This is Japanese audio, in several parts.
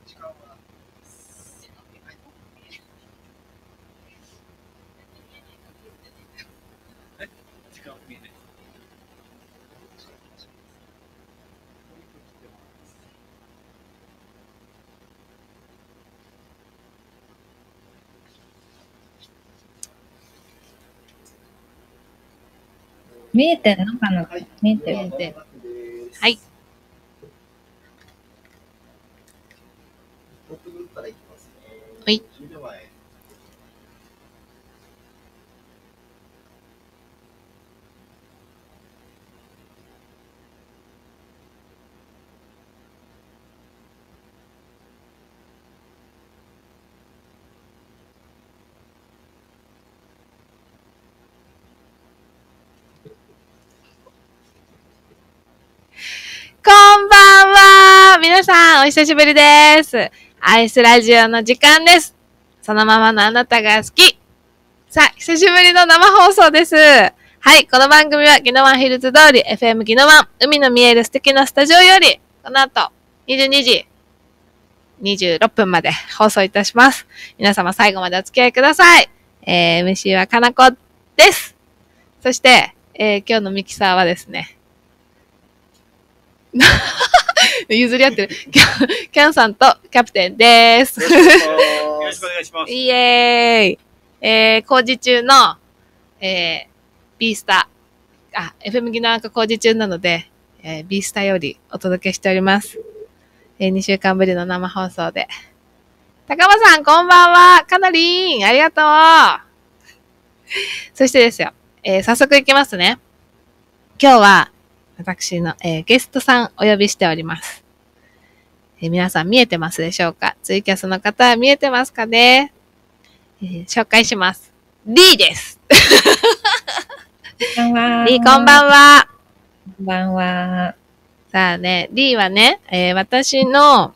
見えてんのかな？見えてる。 はい。はい。こんばんは。皆さん、お久しぶりです。アイスラジオの時間です。そのままのあなたが好き。さあ、久しぶりの生放送です。はい、この番組はギノワンヒルズ通り FM ギノワン、海の見える素敵なスタジオより、この後、22時26分まで放送いたします。皆様最後までお付き合いください。MC はかなこです。そして、今日のミキサーはですね、譲り合ってる。キャンさんとキャプテンです。よろしくお願いします。イエーイ。工事中の、B スター、FM ギノワンが工事中なので、B スタよりお届けしております。2週間ぶりの生放送で。高間さん、こんばんは。かなりーん、ありがとう。そしてですよ、早速いきますね。今日は、私の、ゲストさんお呼びしております。皆さん見えてますでしょうか？ツイキャスの方は見えてますかね？紹介します。リーです。 こんばんは。 リーこんばんは。 こんばんは。 さあね、リーはね、私の、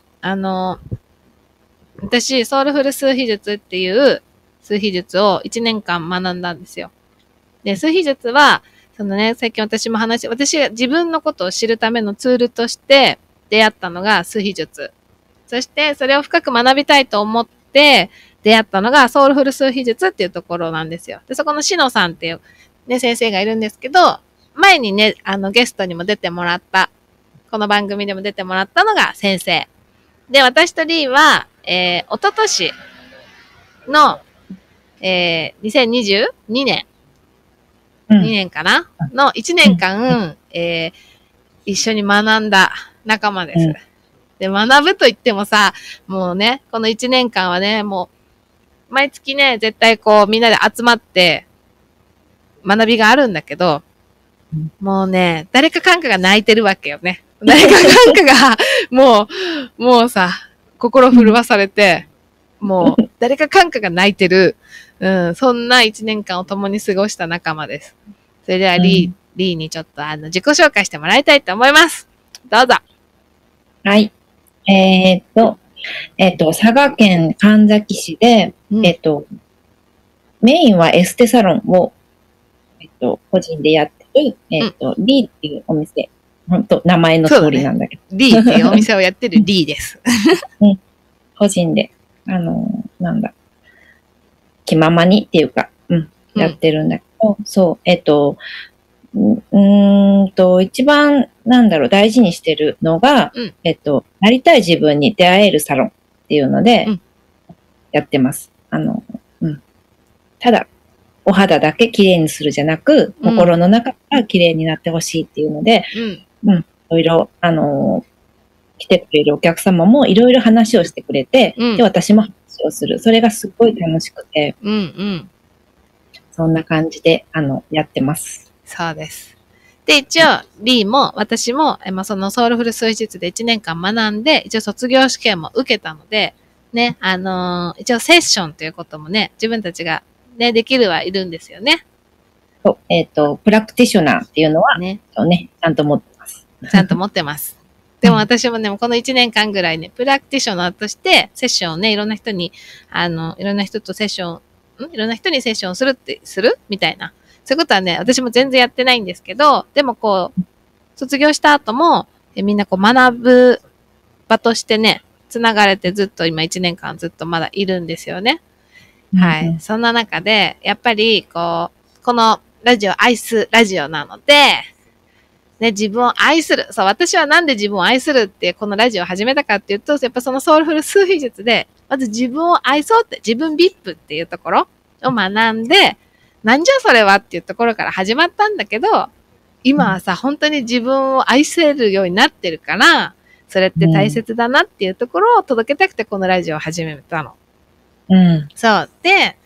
私、ソウルフル数秘術っていう数秘術を1年間学んだんですよ。で、数秘術は、そのね、最近私が自分のことを知るためのツールとして出会ったのが数秘術。そして、それを深く学びたいと思って出会ったのがソウルフル数秘術っていうところなんですよ。で、そこのシノさんっていうね、先生がいるんですけど、前にね、ゲストにも出てもらった、この番組でも出てもらったのが先生。で、私とリーは、一昨年の、2022年、2年かなの1年間、一緒に学んだ仲間です。で、学ぶと言ってもさ、もうね、この1年間はね、もう、毎月ね、絶対こう、みんなで集まって、学びがあるんだけど、もうね、誰かかんかが泣いてるわけよね。誰かかんかが、もうさ、心震わされて、もう、誰かかんかが泣いてる、そんな1年間を共に過ごした仲間です。それではリーにちょっと自己紹介してもらいたいと思います。どうぞ。 はい。佐賀県神埼市で、メインはエステサロンを、個人でやってる、リーっていうお店。本当名前の通りなんだけど。 リーっていうお店をやってるリーです。 個人で、気ままにっていうか、やってるんだけど、そう、一番、大事にしてるのが、なりたい自分に出会えるサロンっていうので、やってます。ただ、お肌だけ綺麗にするじゃなく、心の中から綺麗になってほしいっていうので、いろいろ、来てくれるお客様もいろいろ話をしてくれて、で、私も話をする。それがすっごい楽しくて、そんな感じで、やってます。 そうです。で、一応、リーも私も、そのソウルフル数日で1年間学んで、一応卒業試験も受けたので、ね、一応セッションということもね、自分たちがね、できるはいるんですよね。 そう、プラクティショナーっていうのは、ね、ちゃんと持ってます。 ちゃんと持ってます。でも私もね、この1年間ぐらいね、プラクティショナーとして、セッションをね、いろんな人にセッションをするみたいな。そういうことはね、私も全然やってないんですけど、でも卒業した後も、みんな学ぶ場としてね、 繋がれてずっと今1年間ずっとまだいるんですよね。はい。そんな中で、やっぱり、このラジオ愛すラジオなので、ね、自分を愛する。そう、私はなんで自分を愛するってこのラジオを始めたかっていうと、やっぱそのソウルフル数秘術で、まず自分を愛そうって、自分ビップっていうところを学んで、なんじゃそれはっていうところから始まったんだけど、今はさ、本当に自分を愛せるようになってるから、それって大切だなっていうところを届けたくてこのラジオを始めたの。 うん。 そう。で、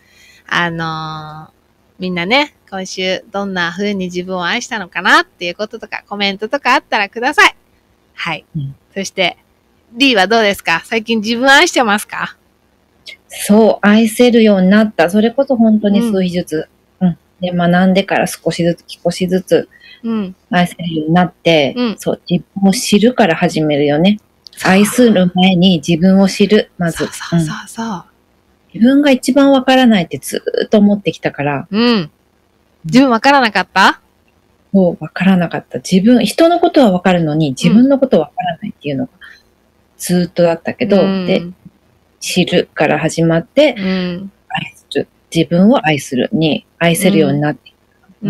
みんなね、今週どんな風に自分を愛したのかなっていうこととかコメントとかあったらください。はい。そして、リーはどうですか？最近自分愛してますか？ そう、愛せるようになった。それこそ本当に数秘術。で、学んでから少しずつ、愛せるようになって、そう、自分を知るから始めるよね。愛する前に自分を知る、まず。 そう。 自分が一番わからないってずーっと思ってきたから。 自分わからなかった？ そう、わからなかった。人のことはわかるのに、自分のことはわからないっていうのがずーっとだったけど、で、知るから始まって、愛する。自分を愛するに愛せるようになってきた。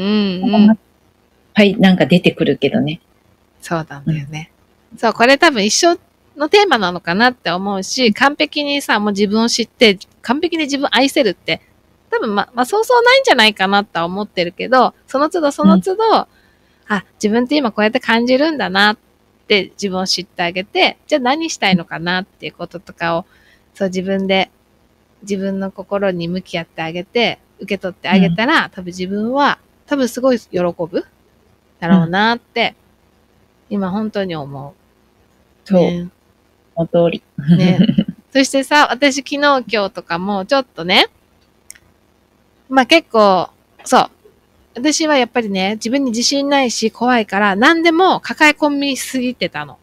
はい、なんか出てくるけどね。 そうなんだよね。そう、これ多分一生のテーマなのかなって思うし、完璧にさ、もう自分を知って、完璧に自分を愛せるって、多分そうそうないんじゃないかなって思ってるけど、その都度、自分って今こうやって感じるんだなって自分を知ってあげて、じゃあ何したいのかなっていうこととかを、そう自分の心に向き合ってあげて、受け取ってあげたら、多分自分は、すごい喜ぶだろうなって、今本当に思う。 そう。ね、お通り。 ね。そしてさ、私昨日今日とかもちょっとね、結構、そう。私はやっぱりね、自分に自信ないし怖いから何でも抱え込みすぎてたの。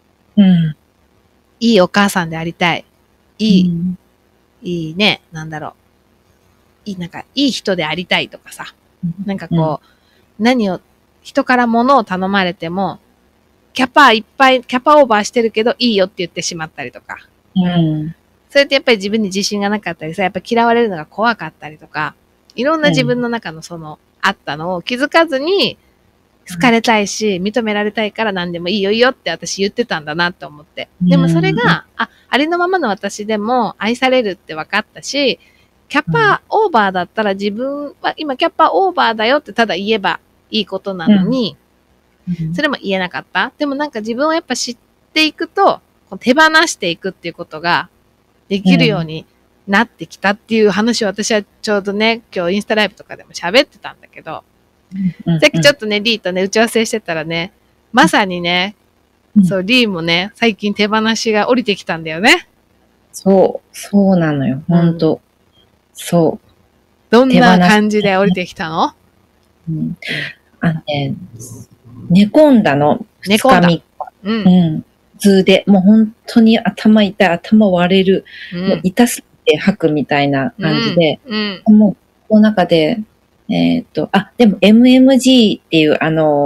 いいお母さんでありたい。いいね、いい人でありたいとかさ。人から物を頼まれても、キャパオーバーしてるけどいいよって言ってしまったりとか。それってやっぱり自分に自信がなかったりさ、やっぱ嫌われるのが怖かったりとか、いろんな自分の中のあったのを気づかずに、好かれたいし、認められたいから何でもいいよって私言ってたんだなと思って。でもそれが、ありのままの私でも愛されるって分かったし、キャパオーバーだったら自分は今キャパオーバーだよってただ言えばいいことなのに、それも言えなかった。でも自分をやっぱ知っていくと、手放していくっていうことができるようになってきたっていう話を私はちょうどね、今日インスタライブとかでも喋ってたんだけど、さっきちょっとね、リーとね、打ち合わせしてたらね、まさにね、そう、リーもね、最近手放しが降りてきたんだよね。 そうなのよ、ほんと。そう。 どんな感じで降りてきたの？ 寝込んだの。2日3日。頭痛で、もう本当に頭痛い、頭割れる、もう痛すぎて吐くみたいな感じで、もう、この中で、でも MMG っていう、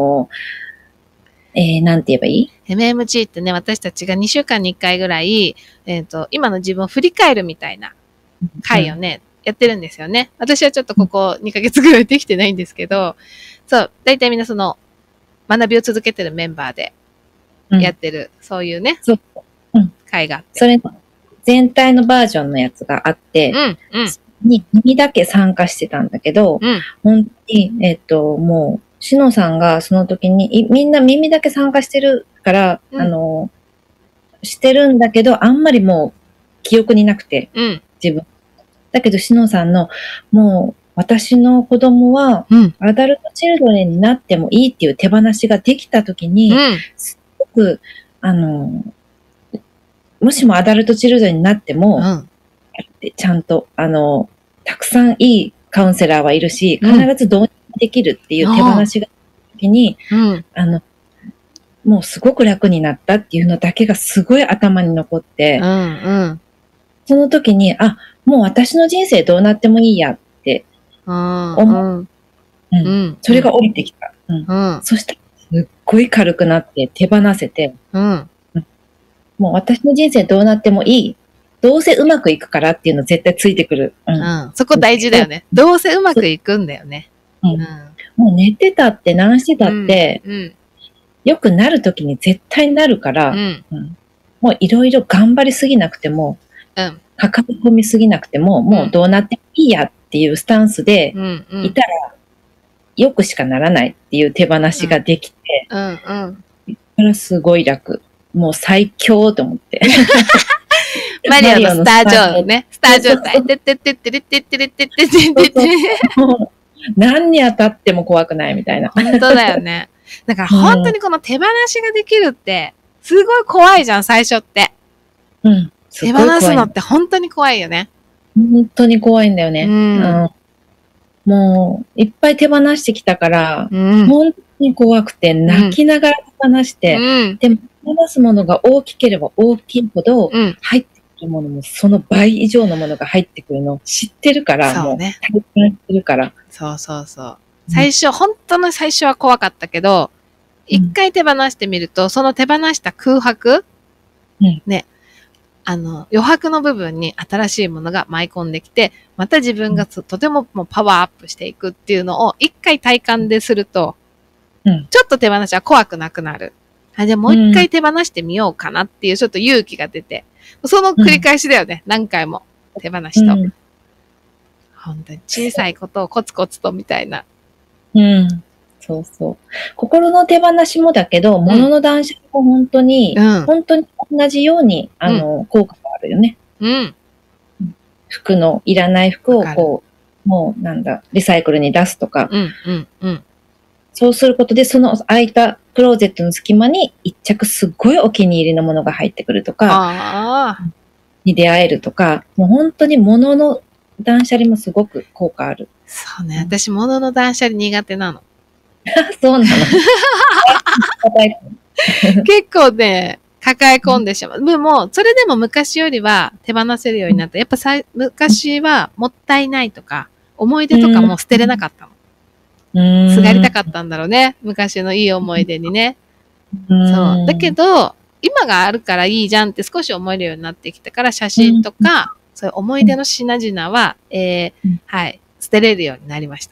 なんて言えばいい？ MMG ってね、私たちが2週間に1回ぐらい、今の自分を振り返るみたいな回をね、やってるんですよね。私はちょっとここ2ヶ月ぐらいできてないんですけど、そう、だいたいみんな学びを続けてるメンバーでやってる、そういうね、回があって。 それの全体のバージョンのやつがあって、耳だけ参加してたんだけど、本当に、もう、しのさんがその時に、みんな耳だけ参加してるから、してるんだけど、あんまりもう記憶になくて、自分。だけど、しのさんの、もう、私の子供は、アダルトチルドレンになってもいいっていう手放しができた時に、すごく、もしもアダルトチルドレンになっても、ちゃんと、たくさんいいカウンセラーはいるし、必ず導入できるっていう手放しが時に、もうすごく楽になったっていうのだけがすごい頭に残って、その時に、もう私の人生どうなってもいいやって思う。それが降りてきた。そしたらすっごい軽くなって手放せて、 もう私の人生どうなってもいい。どうせうまくいくからっていうの絶対ついてくる。 そこ大事だよね。どうせうまくいくんだよね。 もう寝てたって何してたって、良くなるときに絶対なるから、もういろいろ頑張りすぎなくても、かかり込みすぎなくても、もうどうなってもいいやっていうスタンスでいたら、よくしかならないっていう手放しができて、それはすごい楽。もう最強と思って。 マリオのスター状態ね。スター状態。てってってってってってってってってって。 何に当たっても怖くないみたいな。 本当だよね。だから本当にこの手放しができるって、すごい怖いじゃん、最初って。手放すのって本当に怖いよね。 本当に怖いんだよね。もう、いっぱい手放してきたから、本当に怖くて、泣きながら手放して、でも、手放すものが大きければ大きいほど、入ってくるものもその倍以上のものが入ってくるのを知ってるから、もう、体験してるから。 そうそうそう。最初、本当の最初は怖かったけど、一回手放してみると、その手放した空白、ね、余白の部分に新しいものが舞い込んできて、また自分がとてももうパワーアップしていくっていうのを一回体感ですると、ちょっと手放しは怖くなくなる。じゃあもう一回手放してみようかなっていうちょっと勇気が出て、その繰り返しだよね。何回も手放しと。本当に小さいことをコツコツとみたいな。 そうそう。心の手放しもだけど、物の断捨離も本当に、本当に同じように、効果があるよね。服の、いらない服をこう、もうリサイクルに出すとか。そうすることで、その空いたクローゼットの隙間に一着すっごいお気に入りのものが入ってくるとか、に出会えるとか、もう本当に物の断捨離もすごく効果ある。 そうね。私、物の断捨離苦手なの。 そうなの。 結構ね、抱え込んでしまう。でも、それでも昔よりは手放せるようになった。やっぱ昔はもったいないとか、思い出とかも捨てれなかったの。すがりたかったんだろうね。昔のいい思い出にね。そう。だけど、今があるからいいじゃんって少し思えるようになってきたから、写真とか、そういう思い出の品々は、はい、捨てれるようになりました。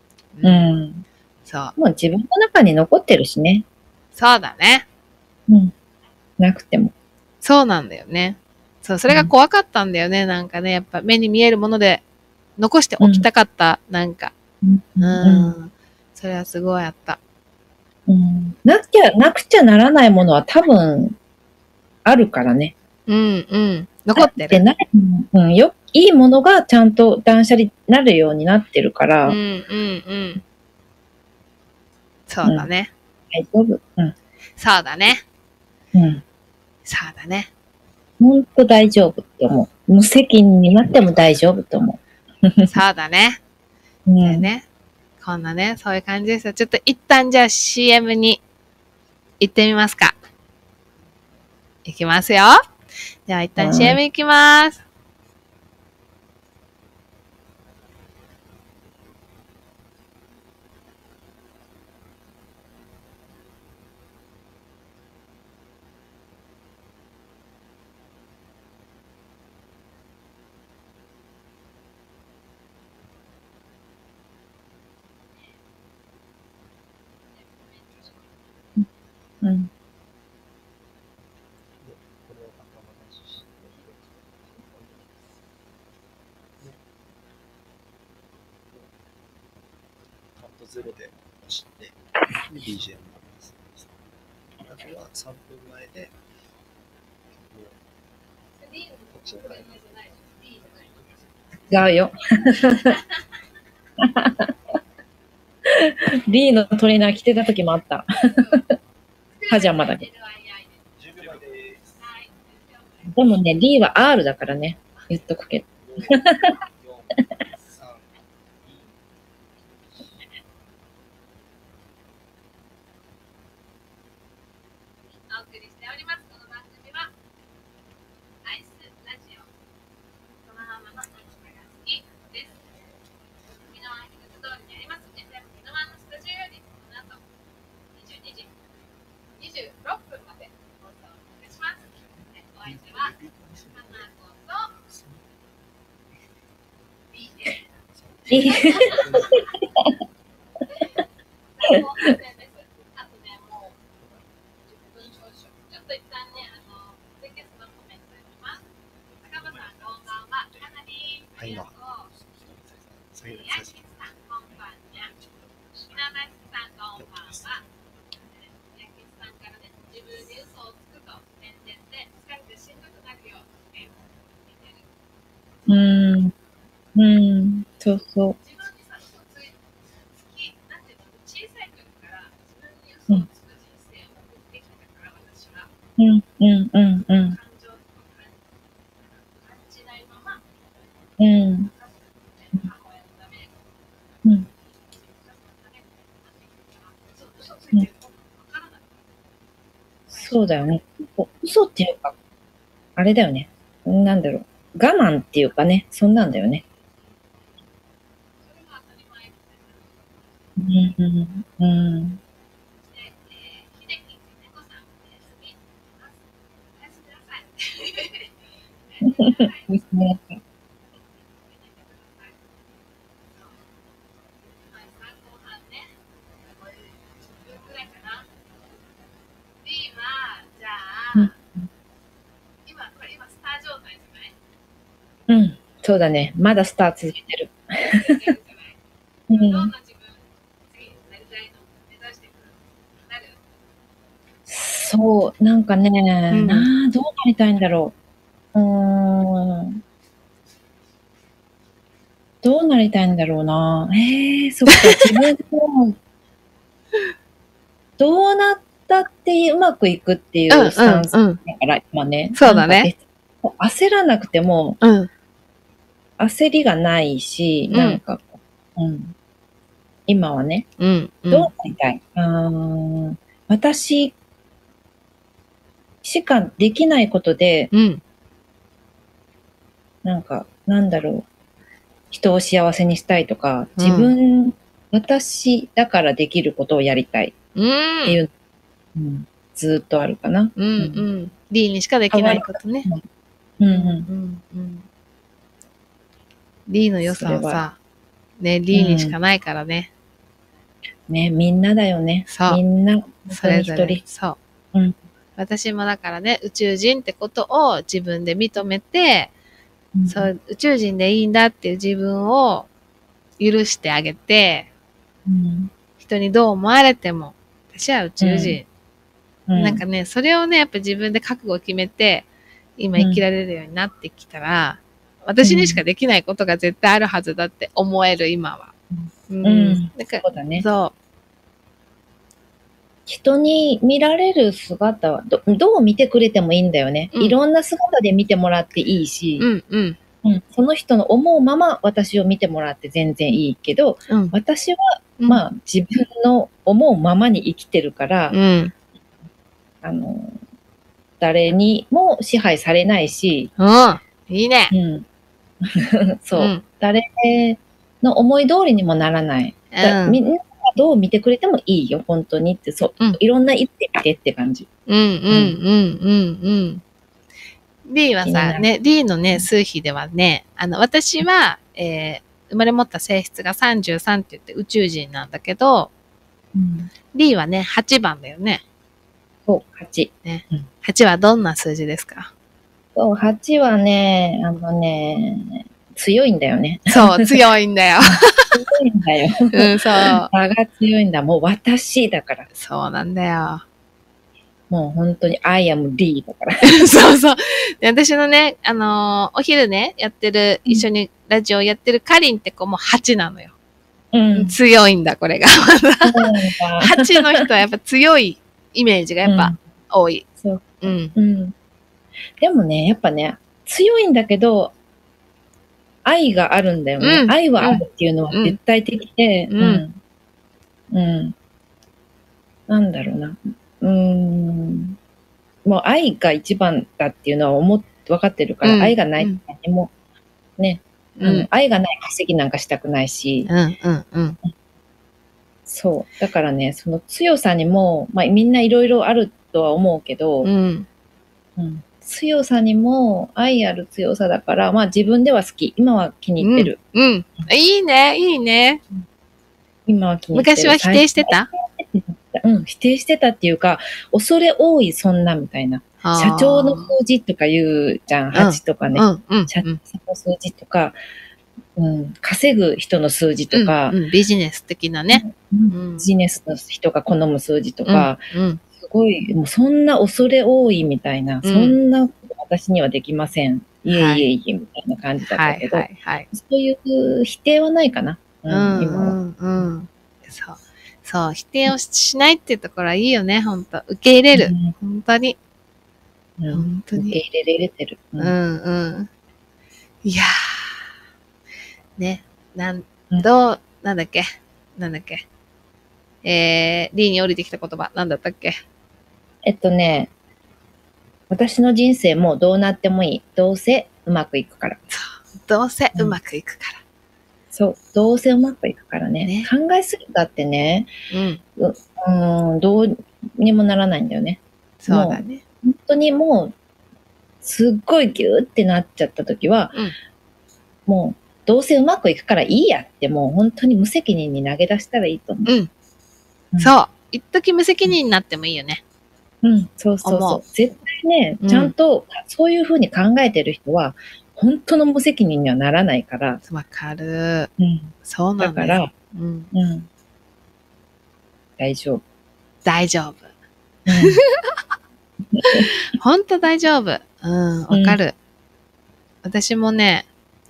そう。 もう自分の中に残ってるしね。 そうだね。 なくても。 そうなんだよね。そう、それが怖かったんだよね。なんかね、やっぱ目に見えるもので残しておきたかった。なんか。それはすごいあった。 なくちゃならないものは多分、あるからね。 残ってる。 いいものがちゃんと断捨離になるようになってるから。 そうだね。 大丈夫。 そうだね。そうだね。 ほんと大丈夫って思う。無責任になっても大丈夫と思う。そうだね。ね。こんなね、そういう感じですよ。ちょっと一旦じゃあ CM に行ってみますか。いきますよ。では一旦 CM 行きます。 ゼロで押して、BGM になります。あとは3分前で、 違うよ。リーのトレーナー着てた時もあった。パジャマだけど。でもね、リーは R だからね。言っとくけど。 そうそう。そうだよね。嘘っていうか、あれだよね。なんだろう。我慢っていうかね、そんなんだよね。そうだね。まだスター続いてる。そう、なんかね、どうなりたいんだろう。どうなりたいんだろうな。そっか、自分も、どうなったってうまくいくっていうスタンスだから、今ね。 そうだね。 焦らなくても、焦りがないし、なんか、今はね、どうなりたい？私しかできないことで、なんか、なんだろう、人を幸せにしたいとか、私だからできることをやりたいっていう、ずっとあるかな。 D にしかできないことね。D の良さはさ、ね、D にしかないからね。 ね、みんなだよね。みんな、 それぞれ。そう。私もだからね、宇宙人ってことを自分で認めて、そう宇宙人でいいんだっていう自分を許してあげて、人にどう思われても、私は宇宙人。なんかね、それをね、やっぱ自分で覚悟を決めて、今生きられるようになってきたら、私にしかできないことが絶対あるはずだって思える、今は。 そうだね。そう。人に見られる姿はどう見てくれてもいいんだよね。いろんな姿で見てもらっていいし、その人の思うまま私を見てもらって全然いいけど、私は、まあ自分の思うままに生きてるから、誰にも支配されないし、 いいね。 そう、誰の思い通りにもならない。みんなどう見てくれてもいいよ、本当にって、いろんな言ってみてって感じ。 D はさ、ね、D のね、数比ではね、私は、生まれ持った性質が33って言って宇宙人なんだけど、D はね、8番だよね。 そう、8。 ね。8はどんな数字ですか？ そう、8はね、強いんだよね。 そう、強いんだよ。 強いんだよ。 そう。場が強いんだ。もう私だから。 そうなんだよ。 もう本当に I am D だから。 そうそう。で私のね、お昼ね、一緒にラジオやってるカリンって子も8なのよ。強いんだ、これが。8の人はやっぱ強いイメージがやっぱ多い。 そう。でもね、やっぱね、強いんだけど、愛があるんだよね。愛はあるっていうのは絶対的で、なんだろうな。もう愛が一番だっていうのは分かってるから、愛がないと何も、ね、愛がない稼ぎなんかしたくないし、そう。だからね、その強さにも、まあみんないろいろあるとは思うけど、 強さにも愛ある強さだから、まあ自分では好き。今は気に入ってる。 うん。いいね、いいね。 今は気に入ってる。 昔は否定してた？ 否定してたっていうか、恐れ多いそんなみたいな。社長の数字とか言うじゃん、8とかね。社長の数字とか、稼ぐ人の数字とか、 ビジネス的なね。 ビジネスの人が好む数字とか、すごい、もうそんな恐れ多いみたいな、そんな私にはできません。いえ、みたいな感じだったけど、そういう否定はないかな。今は。 そう、否定をしないっていうところはいいよね、本当受け入れる。本当に。本当に。 受け入れれてる。 いやー。ね。なんだっけ。リーに降りてきた言葉、なんだったっけ。 私の人生もどうなってもいい。どうせうまくいくから。 どうせうまくいくから。 そう。どうせうまくいくからね。考えすぎたってね、どうにもならないんだよね。 そうだね。 本当にもう、すっごいギューってなっちゃった時は、もう、どうせうまくいくからいいやって、もう本当に無責任に投げ出したらいいと思う。 そう。一時無責任になってもいいよね。 そう。絶対ね、ちゃんとそういうふうに考えてる人は、本当の無責任にはならないから。 わかる。そうなんだから、大丈夫。 大丈夫。本当大丈夫。わかる。私もね、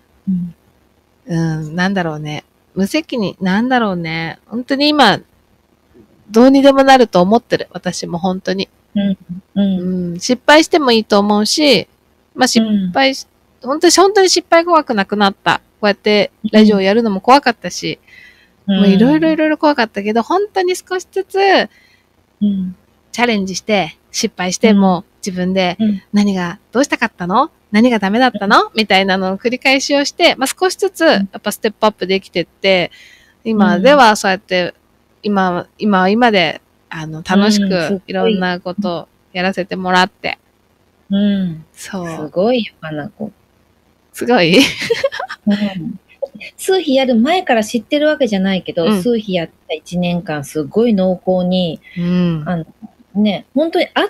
なんだろうね。無責任、なんだろうね。本当に今、どうにでもなると思ってる。私も本当に。失敗してもいいと思うし、まあ本当に失敗怖くなくなった。こうやってラジオやるのも怖かったし、もういろいろ怖かったけど、本当に少しずつ、チャレンジして、失敗しても自分でどうしたかったの？何がダメだったの？みたいなのを繰り返しをして、まあ、少しずつやっぱステップアップできてって、今ではそうやって、今で、楽しくいろんなことをやらせてもらって。 そう。すごいよ、花子。 すごい数日やる前から知ってるわけじゃないけど、数日やった1年間すごい濃厚に、本当にあった、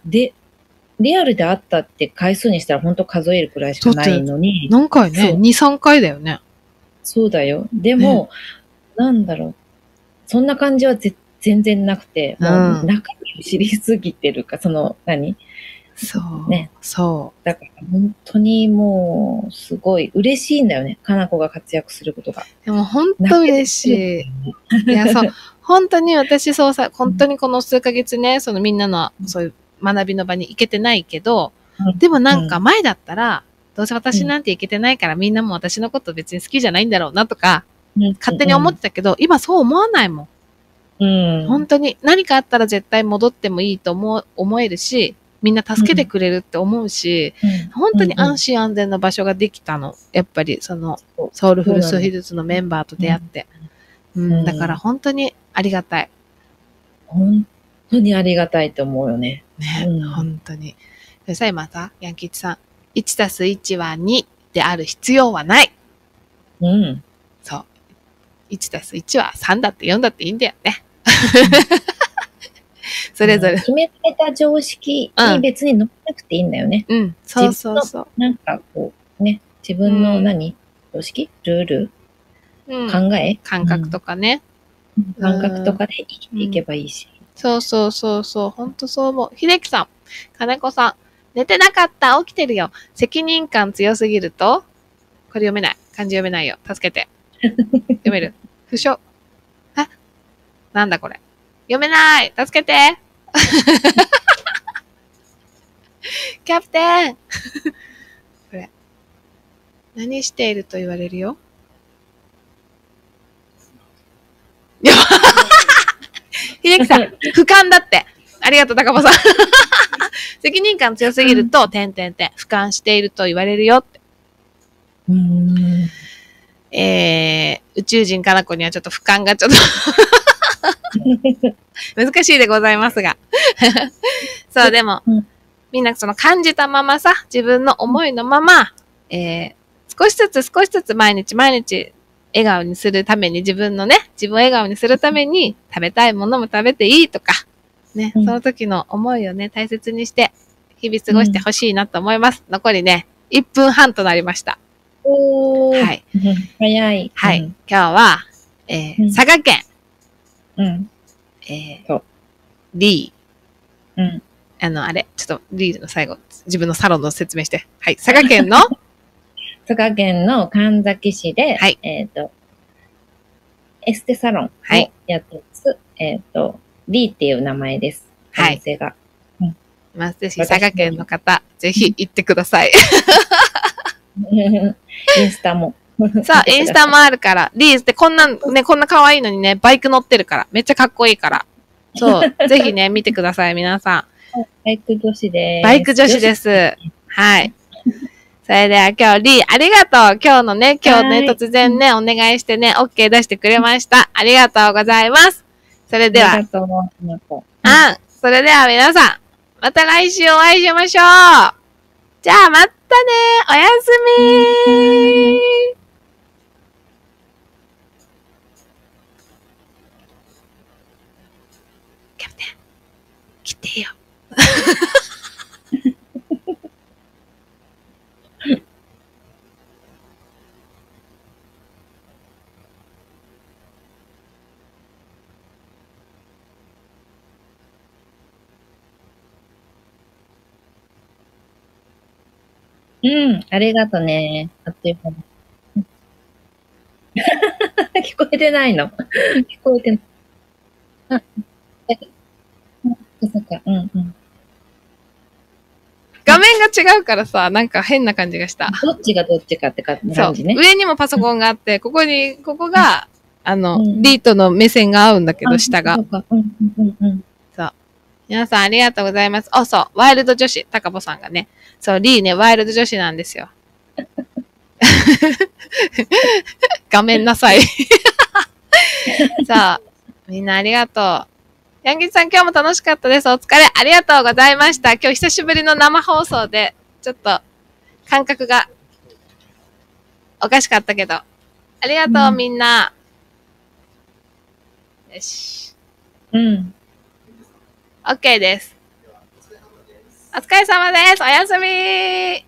リアルであったって回数にしたら本当数えるくらいしかないのに。 何回ね ?2、3回だよね。 そうだよ。でも、なんだろう。そんな感じは全然なくて、もう中身を知りすぎてるか、 そうね。そう。 だから本当にもう、すごい嬉しいんだよね。かなこが活躍することが。 でも本当嬉しい。いや、そう。本当に私本当にこの数ヶ月ね、みんなのそういう学びの場に行けてないけど、でもなんか前だったら、どうせ私なんて行けてないからみんなも私のこと別に好きじゃないんだろうなとか、勝手に思ってたけど、今そう思わないもん。本当に何かあったら絶対戻ってもいいと思えるし、みんな助けてくれるって思うし、本当に安心安全な場所ができたの。やっぱりソウルフルスヒルズのメンバーと出会って。だから本当にありがたい。 本当にありがたいと思うよね。 本当に。それさ、今さ、ヤンキッチさん、1+1 は2である必要はない。そう。1+1 は3だって4だっていいんだよね。それぞれ。 決められた常識に別に乗らなくていいんだよね。 そうそうそう。 なんかこう、ね、自分の常識？ルール？考え？ 感覚とかね。 感覚とかで生きていけばいいし。 そう。本当そう思う。秀樹さん、金子さん、寝てなかった、起きてるよ。責任感強すぎると、これ読めない。漢字読めないよ。助けて。読める？不詳。なんだこれ。読めない。助けて。キャプテンこれ。何していると言われるよ。秀樹さん、俯瞰だって。ありがとう、高間さん。責任感強すぎると、俯瞰していると言われるよって。宇宙人かな子にはちょっと俯瞰がちょっと難しいでございますが。そう、でも、 みんなその感じたままさ、自分の思いのまま、少しずつ毎日笑顔にするために自分を笑顔にするために食べたいものも食べていいとか、ね、その時の思いをね、大切にして、日々過ごしてほしいなと思います。残りね、1分半となりました。はい。 早い。 はい。今日は、佐賀県。リー。あれ、ちょっとリーの最後、自分のサロンの説明して。はい。佐賀県の佐賀県の神埼市で、はい、エステサロンをやってます。リーっていう名前です。 はい。お店が。ぜひ佐賀県の方、ぜひ行ってください。 インスタも。 さあ、インスタもあるから、リーズってこんな可愛いのにね、バイク乗ってるから、めっちゃかっこいいから。そう、ぜひね、見てください、皆さん。 バイク女子です。 バイク女子です。はい。それでは今日、リー、ありがとう。今日突然ね、お願いしてね、OK 出してくれました。ありがとうございます。それでは。それでは皆さん、また来週お会いしましょう。じゃあ、またね。おやすみ。キャプテン、来てよ。 ありがとね。あっという間に。聞こえてないの。聞こえてない。そっか、 画面が違うからさ、なんか変な感じがした。 どっちがどっちかって感じね。 上にもパソコンがあって、ここが、リートの目線が合うんだけど、下が。そう。皆さんありがとうございます。そう、ワイルド女子、高保さんがね。そう、リーね、ワイルド女子なんですよ。画面なさい。さあ、みんなありがとう。ヤンギさん今日も楽しかったです。お疲れ。ありがとうございました。今日久しぶりの生放送で、ちょっと感覚がおかしかったけど。ありがとう、みんな。よし。OK です。お疲れ様です。おやすみ。